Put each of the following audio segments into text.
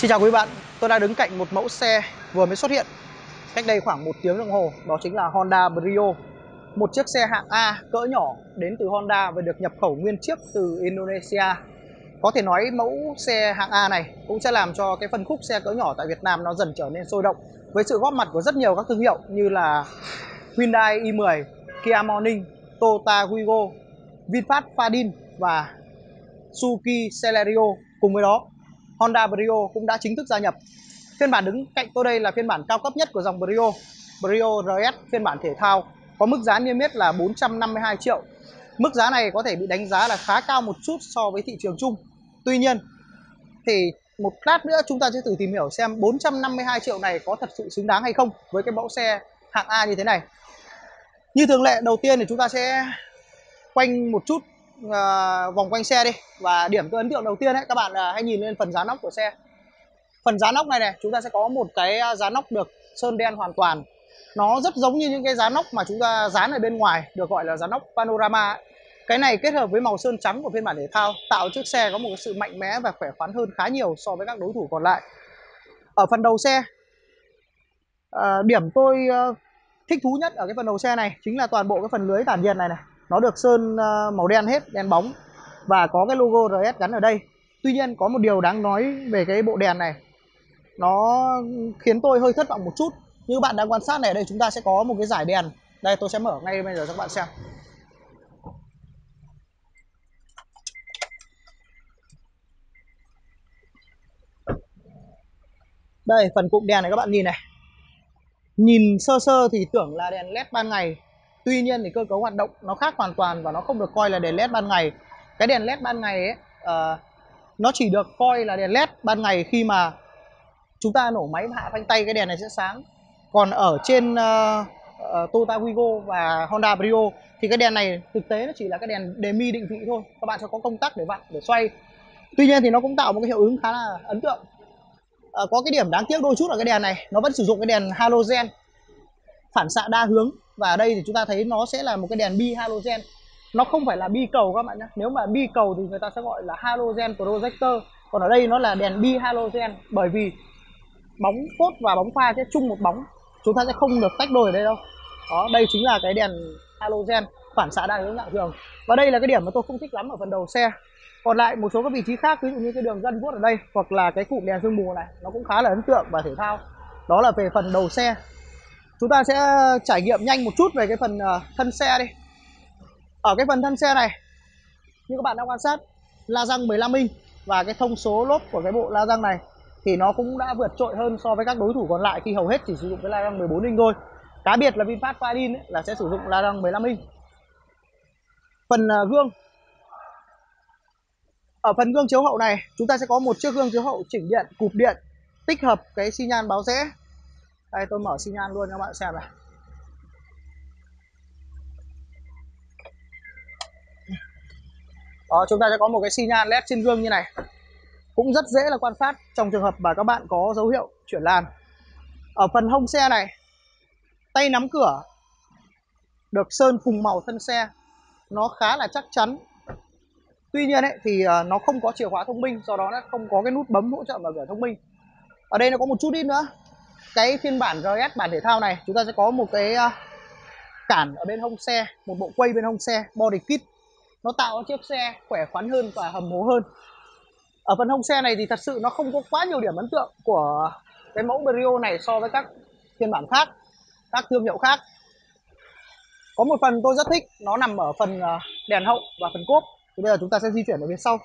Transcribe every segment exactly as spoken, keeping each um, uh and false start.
Xin chào quý bạn, tôi đang đứng cạnh một mẫu xe vừa mới xuất hiện cách đây khoảng một tiếng đồng hồ. Đó chính là Honda Brio, một chiếc xe hạng A cỡ nhỏ đến từ Honda và được nhập khẩu nguyên chiếc từ Indonesia. Có thể nói mẫu xe hạng A này cũng sẽ làm cho cái phân khúc xe cỡ nhỏ tại Việt Nam nó dần trở nên sôi động với sự góp mặt của rất nhiều các thương hiệu như là Hyundai i mười, Kia Morning, Toyota Wigo, VinFast Fadin và Suzuki Celerio. Cùng với đó, Honda Brio cũng đã chính thức gia nhập. Phiên bản đứng cạnh tôi đây là phiên bản cao cấp nhất của dòng Brio, Brio rờ ét phiên bản thể thao, có mức giá niêm yết là bốn trăm năm mươi hai triệu. Mức giá này có thể bị đánh giá là khá cao một chút so với thị trường chung. Tuy nhiên thì một lát nữa chúng ta sẽ thử tìm hiểu xem bốn trăm năm mươi hai triệu này có thật sự xứng đáng hay không với cái mẫu xe hạng A như thế này. Như thường lệ, đầu tiên thì chúng ta sẽ quanh một chút uh, vòng quanh xe đi. Và điểm tôi ấn tượng đầu tiên ấy, các bạn uh, hãy nhìn lên phần giá nóc của xe. Phần giá nóc này này, chúng ta sẽ có một cái giá nóc được sơn đen hoàn toàn. Nó rất giống như những cái giá nóc mà chúng ta dán ở bên ngoài, được gọi là giá nóc panorama ấy. Cái này kết hợp với màu sơn trắng của phiên bản thể thao tạo chiếc xe có một cái sự mạnh mẽ và khỏe khoắn hơn khá nhiều so với các đối thủ còn lại. Ở phần đầu xe, uh, điểm tôi uh, thích thú nhất ở cái phần đầu xe này chính là toàn bộ cái phần lưới tản nhiệt này này. Nó được sơn uh, màu đen hết, đen bóng và có cái logo rờ ét gắn ở đây. Tuy nhiên có một điều đáng nói về cái bộ đèn này, nó khiến tôi hơi thất vọng một chút. Như bạn đang quan sát này, ở đây chúng ta sẽ có một cái dải đèn. Đây, tôi sẽ mở ngay bây giờ cho các bạn xem. Đây, phần cụm đèn này các bạn nhìn này. Nhìn sơ sơ thì tưởng là đèn led ban ngày. Tuy nhiên thì cơ cấu hoạt động nó khác hoàn toàn và nó không được coi là đèn led ban ngày. Cái đèn led ban ngày ấy, uh, nó chỉ được coi là đèn led ban ngày khi mà chúng ta nổ máy và hạ phanh tay, cái đèn này sẽ sáng. Còn ở trên uh, uh, Toyota Wigo và Honda Brio thì cái đèn này thực tế nó chỉ là cái đèn đề mi định vị thôi. Các bạn sẽ có công tắc để vặn, để xoay. Tuy nhiên thì nó cũng tạo một cái hiệu ứng khá là ấn tượng. Uh, có cái điểm đáng tiếc đôi chút là cái đèn này nó vẫn sử dụng cái đèn halogen phản xạ đa hướng. Và ở đây thì chúng ta thấy nó sẽ là một cái đèn bi halogen. Nó không phải là bi cầu các bạn nhé. Nếu mà bi cầu thì người ta sẽ gọi là halogen projector. Còn ở đây nó là đèn bi halogen, bởi vì bóng phốt và bóng pha sẽ chung một bóng, chúng ta sẽ không được tách đôi ở đây đâu. Đó, đây chính là cái đèn halogen phản xạ đa hướng dạng thường. Và đây là cái điểm mà tôi không thích lắm ở phần đầu xe. Còn lại một số các vị trí khác, ví dụ như cái đường gân vuốt ở đây hoặc là cái cụm đèn sương mù này, nó cũng khá là ấn tượng và thể thao. Đó là về phần đầu xe. Chúng ta sẽ trải nghiệm nhanh một chút về cái phần uh, thân xe đi. Ở cái phần thân xe này, như các bạn đang quan sát, la răng mười lăm inch và cái thông số lốp của cái bộ la răng này thì nó cũng đã vượt trội hơn so với các đối thủ còn lại khi hầu hết chỉ sử dụng cái la răng mười bốn inch thôi. Cá biệt là VinFast Fadin ấy, là sẽ sử dụng la răng mười lăm inch. Phần uh, gương. Ở phần gương chiếu hậu này, chúng ta sẽ có một chiếc gương chiếu hậu chỉnh điện, cụp điện, tích hợp cái xi nhan báo rẽ. Đây, tôi mở xi nhan luôn cho các bạn xem này. Đó, chúng ta sẽ có một cái xi nhan led trên gương như này. Cũng rất dễ là quan sát trong trường hợp mà các bạn có dấu hiệu chuyển làn. Ở phần hông xe này, tay nắm cửa được sơn cùng màu thân xe, nó khá là chắc chắn. Tuy nhiên ấy, thì nó không có chìa khóa thông minh, do đó nó không có cái nút bấm hỗ trợ mở cửa thông minh. Ở đây nó có một chút ít nữa. Cái phiên bản rờ ét bản thể thao này, chúng ta sẽ có một cái cản ở bên hông xe, một bộ quay bên hông xe, body kit. Nó tạo cho chiếc xe khỏe khoắn hơn và hầm hố hơn. Ở phần hông xe này thì thật sự nó không có quá nhiều điểm ấn tượng của cái mẫu Brio này so với các phiên bản khác, các thương hiệu khác. Có một phần tôi rất thích, nó nằm ở phần đèn hậu và phần cốp. Thì bây giờ chúng ta sẽ di chuyển ở phía sau.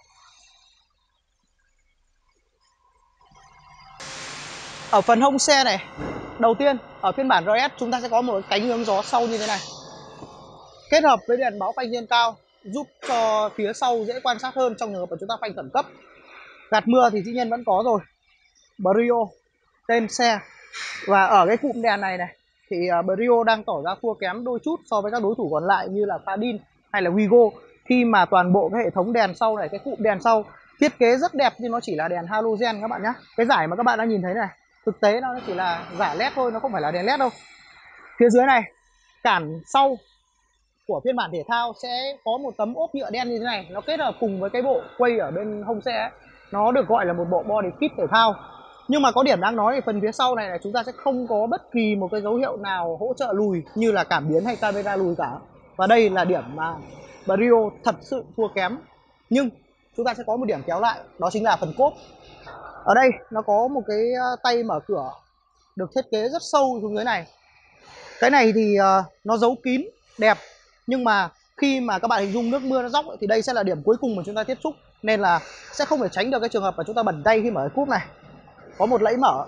Ở phần hông xe này, đầu tiên ở phiên bản rờ ét chúng ta sẽ có một cánh hướng gió sau như thế này, kết hợp với đèn báo phanh trên cao, giúp cho phía sau dễ quan sát hơn trong trường hợp mà chúng ta phanh khẩn cấp. Gạt mưa thì dĩ nhiên vẫn có rồi. Brio, tên xe. Và ở cái cụm đèn này này thì Brio đang tỏ ra thua kém đôi chút so với các đối thủ còn lại như là Fadin hay là Wigo, khi mà toàn bộ cái hệ thống đèn sau này, cái cụm đèn sau thiết kế rất đẹp nhưng nó chỉ là đèn halogen các bạn nhé. Cái dải mà các bạn đã nhìn thấy này, thực tế nó chỉ là dải led thôi, nó không phải là đèn led đâu. Phía dưới này, cản sau của phiên bản thể thao sẽ có một tấm ốp nhựa đen như thế này, nó kết hợp cùng với cái bộ quay ở bên hông xe ấy. Nó được gọi là một bộ body kit thể thao. Nhưng mà có điểm đáng nói là phần phía sau này là chúng ta sẽ không có bất kỳ một cái dấu hiệu nào hỗ trợ lùi như là cảm biến hay camera lùi cả. Và đây là điểm mà Brio thật sự thua kém. Nhưng chúng ta sẽ có một điểm kéo lại, đó chính là phần cốp. Ở đây nó có một cái tay mở cửa được thiết kế rất sâu xuống dưới này. Cái này thì nó giấu kín, đẹp. Nhưng mà khi mà các bạn hình dung nước mưa nó róc thì đây sẽ là điểm cuối cùng mà chúng ta tiếp xúc. Nên là sẽ không thể tránh được cái trường hợp mà chúng ta bẩn tay khi mở cái cúp này. Có một lẫy mở,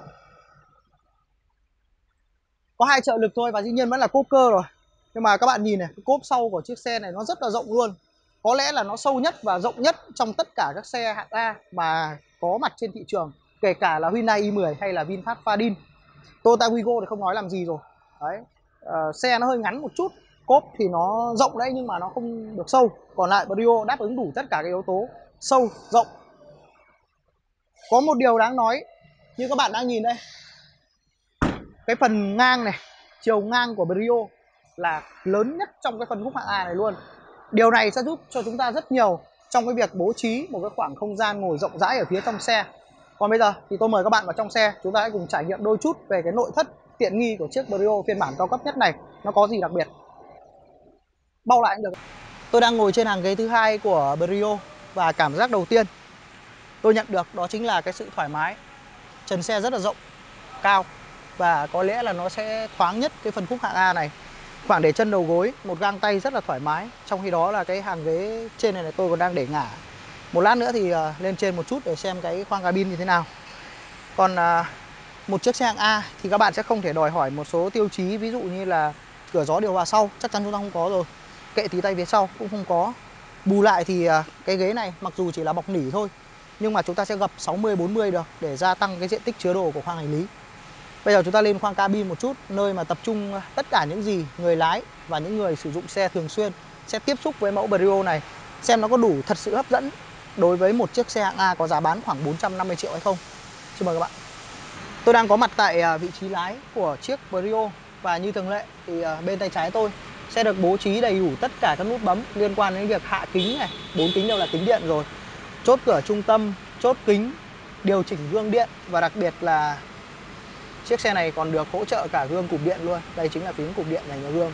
có hai trợ lực thôi và dĩ nhiên vẫn là cốp cơ rồi. Nhưng mà các bạn nhìn này, cái cốp sau của chiếc xe này nó rất là rộng luôn. Có lẽ là nó sâu nhất và rộng nhất trong tất cả các xe hạng A mà có mặt trên thị trường, kể cả là Hyundai i mười hay là VinFast Fadin. Toyota Wigo thì không nói làm gì rồi. Đấy, uh, xe nó hơi ngắn một chút, cốp thì nó rộng đấy nhưng mà nó không được sâu. Còn lại Brio đáp ứng đủ tất cả các yếu tố sâu, rộng. Có một điều đáng nói như các bạn đang nhìn đây, cái phần ngang này, chiều ngang của Brio là lớn nhất trong cái phân khúc hạng A này luôn. Điều này sẽ giúp cho chúng ta rất nhiều trong cái việc bố trí một cái khoảng không gian ngồi rộng rãi ở phía trong xe. Còn bây giờ thì tôi mời các bạn vào trong xe, chúng ta hãy cùng trải nghiệm đôi chút về cái nội thất tiện nghi của chiếc Brio phiên bản cao cấp nhất này. Nó có gì đặc biệt? Bao lại cũng được. Tôi đang ngồi trên hàng ghế thứ hai của Brio và cảm giác đầu tiên tôi nhận được đó chính là cái sự thoải mái. Trần xe rất là rộng, cao và có lẽ là nó sẽ thoáng nhất cái phân khúc hạng A này. Khoảng để chân đầu gối, một gang tay rất là thoải mái. Trong khi đó là cái hàng ghế trên này, này tôi còn đang để ngả. Một lát nữa thì uh, lên trên một chút để xem cái khoang cabin như thế nào. Còn uh, một chiếc xe hạng A thì các bạn sẽ không thể đòi hỏi một số tiêu chí, ví dụ như là cửa gió điều hòa sau chắc chắn chúng ta không có rồi, kệ tí tay phía sau cũng không có. Bù lại thì uh, cái ghế này mặc dù chỉ là bọc nỉ thôi nhưng mà chúng ta sẽ gập sáu mươi bốn mươi được để gia tăng cái diện tích chứa đồ của khoang hành lý. Bây giờ chúng ta lên khoang cabin một chút, nơi mà tập trung tất cả những gì người lái và những người sử dụng xe thường xuyên sẽ tiếp xúc với mẫu Brio này, xem nó có đủ thật sự hấp dẫn đối với một chiếc xe hạng A có giá bán khoảng bốn trăm năm mươi triệu hay không. Xin mời các bạn. Tôi đang có mặt tại vị trí lái của chiếc Brio và như thường lệ thì bên tay trái tôi sẽ được bố trí đầy đủ tất cả các nút bấm liên quan đến việc hạ kính này, bốn kính đều là kính điện rồi, chốt cửa trung tâm, chốt kính, điều chỉnh gương điện và đặc biệt là chiếc xe này còn được hỗ trợ cả gương cụp điện luôn. Đây chính là phím cụp điện dành cho gương.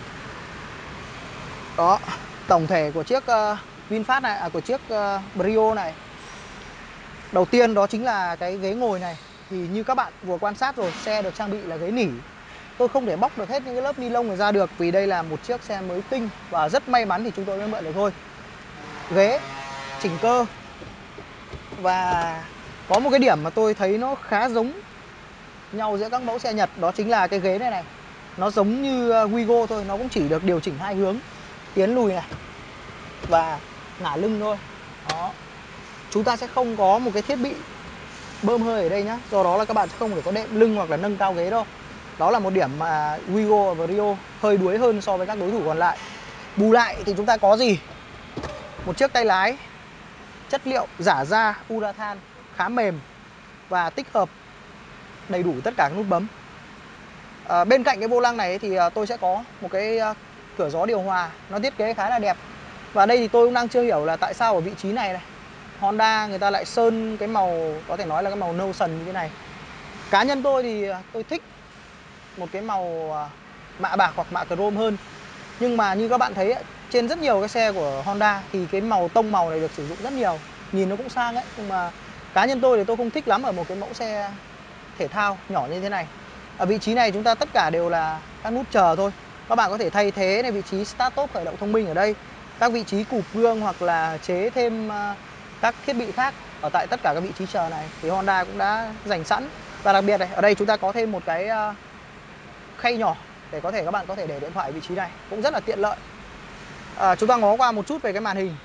Đó, tổng thể của chiếc uh, VinFast này, à, của chiếc uh, Brio này. Đầu tiên đó chính là cái ghế ngồi này. Thì như các bạn vừa quan sát rồi, xe được trang bị là ghế nỉ. Tôi không thể bóc được hết những cái lớp ni lông này ra được vì đây là một chiếc xe mới tinh và rất may mắn thì chúng tôi mới mượn được thôi. Ghế chỉnh cơ. Và có một cái điểm mà tôi thấy nó khá giống nhau giữa các mẫu xe Nhật, đó chính là cái ghế này này. Nó giống như Wigo thôi, nó cũng chỉ được điều chỉnh hai hướng, tiến lùi này và ngả lưng thôi. Đó. Chúng ta sẽ không có một cái thiết bị bơm hơi ở đây nhá. Do đó là các bạn sẽ không thể có đệm lưng hoặc là nâng cao ghế đâu. Đó là một điểm mà Wigo và Brio hơi đuối hơn so với các đối thủ còn lại. Bù lại thì chúng ta có gì? Một chiếc tay lái chất liệu giả da Urathan khá mềm và tích hợp đầy đủ tất cả các nút bấm. À, bên cạnh cái vô lăng này thì tôi sẽ có một cái cửa gió điều hòa, nó thiết kế khá là đẹp. Và đây thì tôi cũng đang chưa hiểu là tại sao ở vị trí này này Honda người ta lại sơn cái màu có thể nói là cái màu Notion như thế này. Cá nhân tôi thì tôi thích một cái màu mạ bạc hoặc mạ chrome hơn. Nhưng mà như các bạn thấy trên rất nhiều cái xe của Honda thì cái màu tông màu này được sử dụng rất nhiều, nhìn nó cũng sang ấy. Nhưng mà cá nhân tôi thì tôi không thích lắm ở một cái mẫu xe thể thao nhỏ như thế này. Ở vị trí này chúng ta tất cả đều là các nút chờ thôi. Các bạn có thể thay thế này vị trí Start Stop khởi động thông minh ở đây, các vị trí cụp gương hoặc là chế thêm các thiết bị khác ở tại tất cả các vị trí chờ này thì Honda cũng đã dành sẵn. Và đặc biệt này, ở đây chúng ta có thêm một cái khay nhỏ để có thể các bạn có thể để điện thoại ở vị trí này, cũng rất là tiện lợi. À, chúng ta ngó qua một chút về cái màn hình.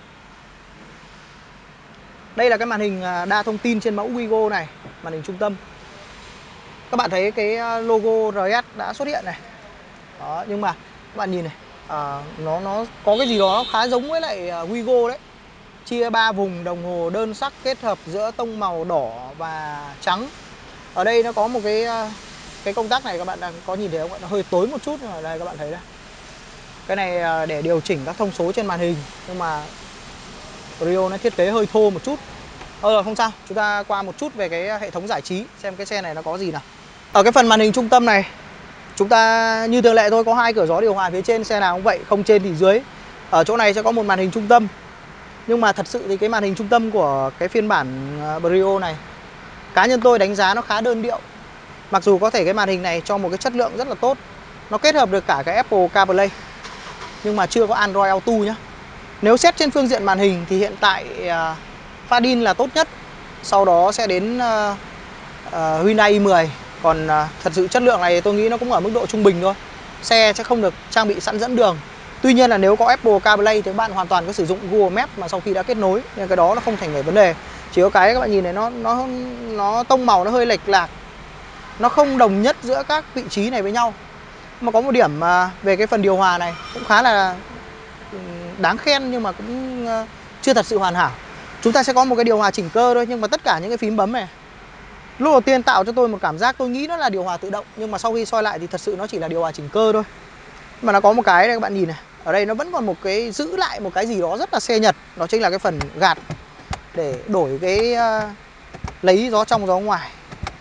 Đây là cái màn hình đa thông tin trên mẫu Wigo này, màn hình trung tâm. Các bạn thấy cái logo rờ ét đã xuất hiện này. Đó, nhưng mà các bạn nhìn này, à, nó nó có cái gì đó khá giống với lại Wigo đấy. Chia ba vùng đồng hồ đơn sắc kết hợp giữa tông màu đỏ và trắng. Ở đây nó có một cái cái công tắc này các bạn đang có nhìn thấy không? Nó hơi tối một chút nhưng mà đây các bạn thấy đây. Cái này để điều chỉnh các thông số trên màn hình, nhưng mà Brio nó thiết kế hơi thô một chút. Ờ không sao, chúng ta qua một chút về cái hệ thống giải trí xem cái xe này nó có gì nào. Ở cái phần màn hình trung tâm này, chúng ta như thường lệ thôi, có hai cửa gió điều hòa phía trên, xe nào cũng vậy, không trên thì dưới. Ở chỗ này sẽ có một màn hình trung tâm. Nhưng mà thật sự thì cái màn hình trung tâm của cái phiên bản Brio này, cá nhân tôi đánh giá nó khá đơn điệu. Mặc dù có thể cái màn hình này cho một cái chất lượng rất là tốt, nó kết hợp được cả cái Apple CarPlay, nhưng mà chưa có Android Auto nhá. Nếu xét trên phương diện màn hình thì hiện tại uh, Fadin là tốt nhất, sau đó sẽ đến uh, uh, Hyundai i mười. Còn uh, thật sự chất lượng này tôi nghĩ nó cũng ở mức độ trung bình thôi. Xe sẽ không được trang bị sẵn dẫn đường. Tuy nhiên là nếu có Apple CarPlay thì các bạn hoàn toàn có sử dụng Google Maps mà sau khi đã kết nối, nên cái đó nó không thành về vấn đề. Chỉ có cái các bạn nhìn này, nó nó nó tông màu nó hơi lệch lạc, nó không đồng nhất giữa các vị trí này với nhau. Mà có một điểm mà về cái phần điều hòa này cũng khá là đáng khen, nhưng mà cũng chưa thật sự hoàn hảo. Chúng ta sẽ có một cái điều hòa chỉnh cơ thôi, nhưng mà tất cả những cái phím bấm này lúc đầu tiên tạo cho tôi một cảm giác tôi nghĩ nó là điều hòa tự động, nhưng mà sau khi soi lại thì thật sự nó chỉ là điều hòa chỉnh cơ thôi. Mà nó có một cái đây các bạn nhìn này, ở đây nó vẫn còn một cái giữ lại một cái gì đó rất là xe Nhật, đó chính là cái phần gạt để đổi cái uh, lấy gió trong gió ngoài.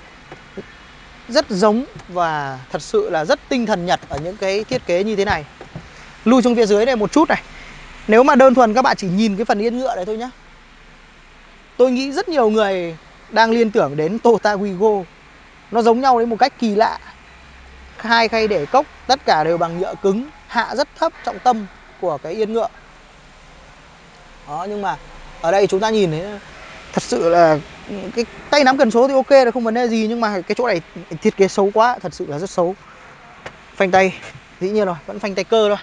Rất giống và thật sự là rất tinh thần Nhật ở những cái thiết kế như thế này. Lui xuống phía dưới này một chút này. Nếu mà đơn thuần các bạn chỉ nhìn cái phần yên ngựa này thôi nhá, tôi nghĩ rất nhiều người đang liên tưởng đến Toyota Wigo. Nó giống nhau đến một cách kỳ lạ. Hai khay để cốc tất cả đều bằng nhựa cứng, hạ rất thấp trọng tâm của cái yên ngựa. Đó, nhưng mà ở đây chúng ta nhìn thấy thật sự là cái tay nắm cần số thì ok là không vấn đề gì, nhưng mà cái chỗ này thiết kế xấu quá, thật sự là rất xấu. Phanh tay dĩ nhiên rồi, vẫn phanh tay cơ thôi.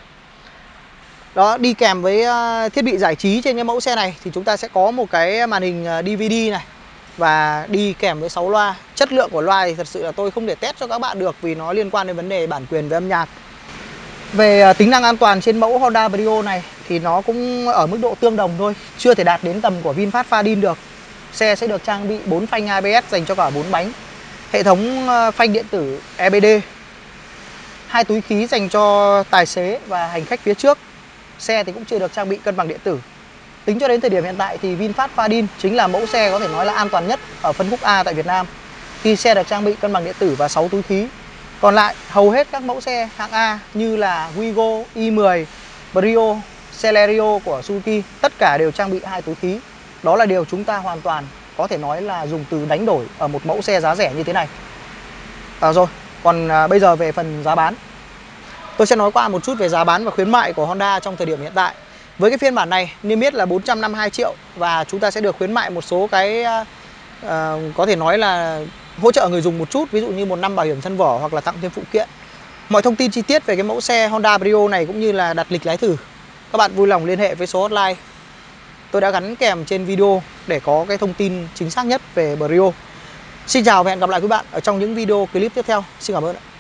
Đó, đi kèm với thiết bị giải trí trên cái mẫu xe này thì chúng ta sẽ có một cái màn hình đê vê đê này và đi kèm với sáu loa. Chất lượng của loa thì thật sự là tôi không thể test cho các bạn được vì nó liên quan đến vấn đề bản quyền về âm nhạc. Về tính năng an toàn trên mẫu Honda Brio này thì nó cũng ở mức độ tương đồng thôi, chưa thể đạt đến tầm của VinFast Fadin được. Xe sẽ được trang bị bốn phanh a bê ét dành cho cả bốn bánh, hệ thống phanh điện tử e bê đê, hai túi khí dành cho tài xế và hành khách phía trước. Xe thì cũng chưa được trang bị cân bằng điện tử. Tính cho đến thời điểm hiện tại thì VinFast Fadin chính là mẫu xe có thể nói là an toàn nhất ở phân khúc A tại Việt Nam, khi xe được trang bị cân bằng điện tử và sáu túi khí. Còn lại hầu hết các mẫu xe hạng A như là Wigo, i mười, Brio, Celerio của Suzuki tất cả đều trang bị hai túi khí. Đó là điều chúng ta hoàn toàn có thể nói là dùng từ đánh đổi ở một mẫu xe giá rẻ như thế này. À, rồi, còn à, bây giờ về phần giá bán. Tôi sẽ nói qua một chút về giá bán và khuyến mại của Honda trong thời điểm hiện tại. Với cái phiên bản này niêm yết là bốn trăm năm mươi hai triệu và chúng ta sẽ được khuyến mại một số cái uh, có thể nói là hỗ trợ người dùng một chút, ví dụ như một năm bảo hiểm thân vỏ hoặc là tặng thêm phụ kiện. Mọi thông tin chi tiết về cái mẫu xe Honda Brio này cũng như là đặt lịch lái thử, các bạn vui lòng liên hệ với số hotline tôi đã gắn kèm trên video để có cái thông tin chính xác nhất về Brio. Xin chào và hẹn gặp lại quý bạn ở trong những video clip tiếp theo. Xin cảm ơn ạ.